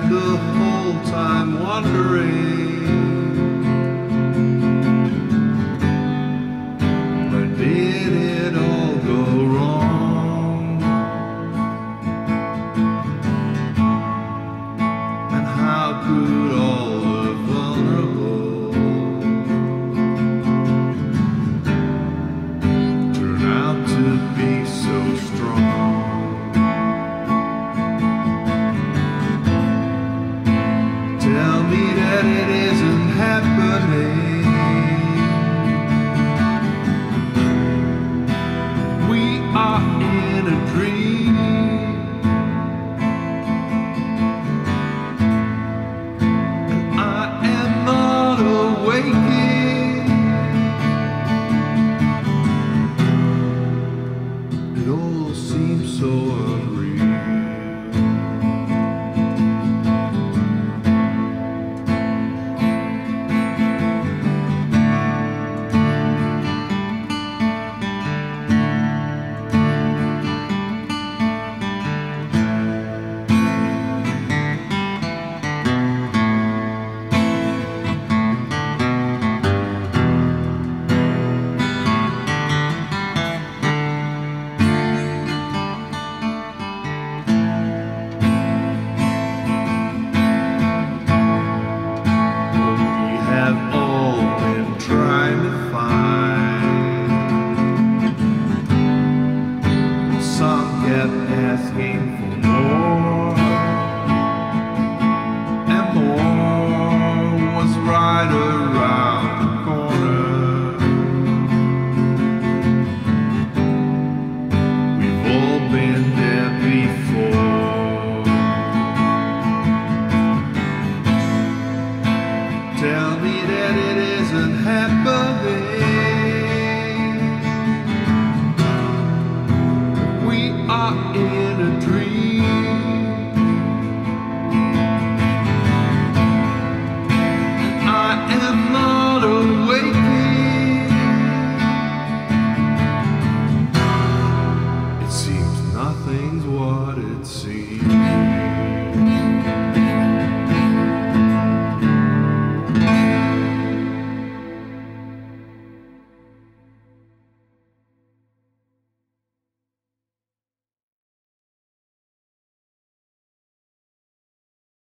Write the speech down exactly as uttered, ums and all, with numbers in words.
the whole time wondering, where did it all go wrong? And how could all the vulnerable turn out to be so strong? Tell me that it isn't happening. We are in a dream, and I am not awaking. It all seems so unreal. Some kept asking for more.